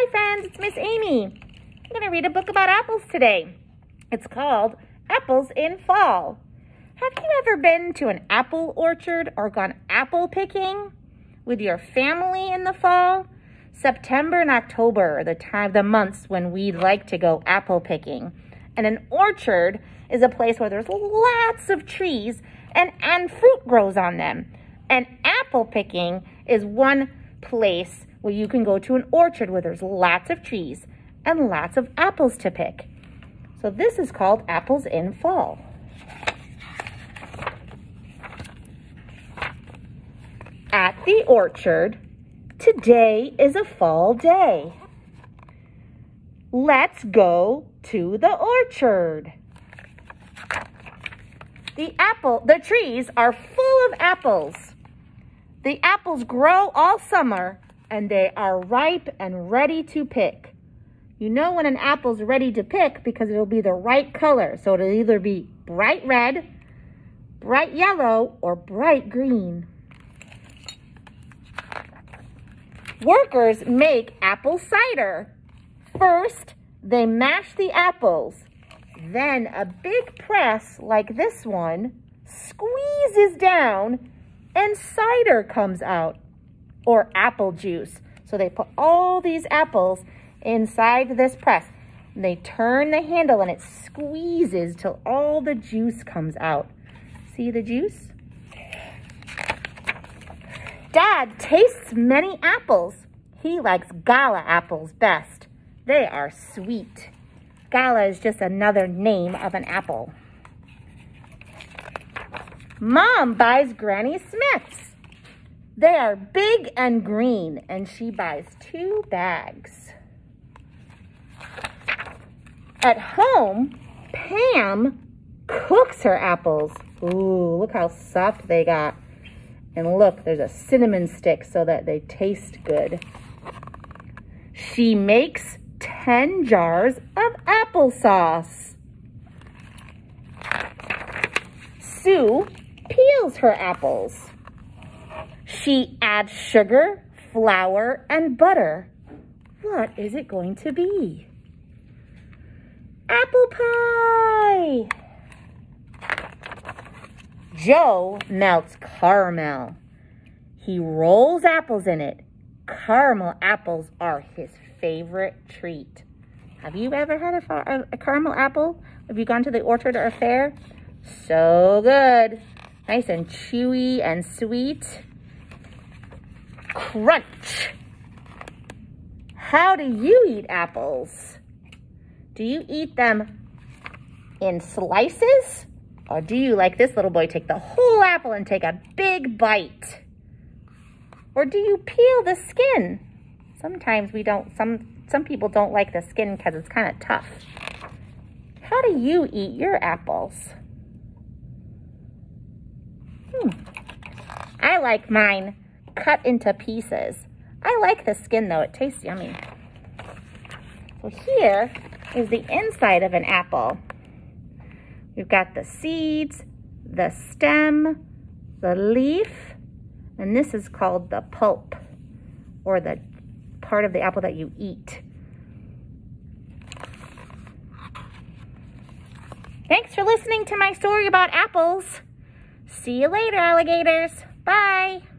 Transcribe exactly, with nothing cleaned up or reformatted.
Hi friends, it's Miss Amy. I'm going to read a book about apples today. It's called Apples in Fall. Have you ever been to an apple orchard or gone apple picking with your family in the fall? September and October are the time, the months when we like to go apple picking. And an orchard is a place where there's lots of trees and, and fruit grows on them. And apple picking is one place where you can go to an orchard where there's lots of trees and lots of apples to pick. So this is called Apples in Fall. At the orchard, today is a fall day. Let's go to the orchard. The apple, the trees are full of apples. The apples grow all summer and they are ripe and ready to pick. You know when an apple's ready to pick because it'll be the right color. So it'll either be bright red, bright yellow, or bright green. Workers make apple cider. First, they mash the apples. Then a big press like this one squeezes down and cider comes out, or apple juice. So they put all these apples inside this press. And they turn the handle and it squeezes till all the juice comes out. See the juice? Dad tastes many apples. He likes Gala apples best. They are sweet. Gala is just another name of an apple. Mom buys Granny Smith's. They are big and green, and she buys two bags. At home, Pam cooks her apples. Ooh, look how soft they got. And look, there's a cinnamon stick so that they taste good. She makes ten jars of applesauce. Sue peels her apples. She adds sugar, flour, and butter. What is it going to be? Apple pie! Joe melts caramel. He rolls apples in it. Caramel apples are his favorite treat. Have you ever had a, a, a caramel apple? Have you gone to the orchard or a fair? So good. Nice and chewy and sweet. Crunch. How do you eat apples? Do you eat them in slices? Or do you, like this little boy, take the whole apple and take a big bite? Or do you peel the skin? Sometimes we don't, some, some people don't like the skin because it's kind of tough. How do you eat your apples? Hmm. I like mine cut into pieces. I like the skin though, it tastes yummy. So here is the inside of an apple. We've got the seeds, the stem, the leaf, and this is called the pulp, or the part of the apple that you eat. Thanks for listening to my story about apples. See you later, alligators. Bye.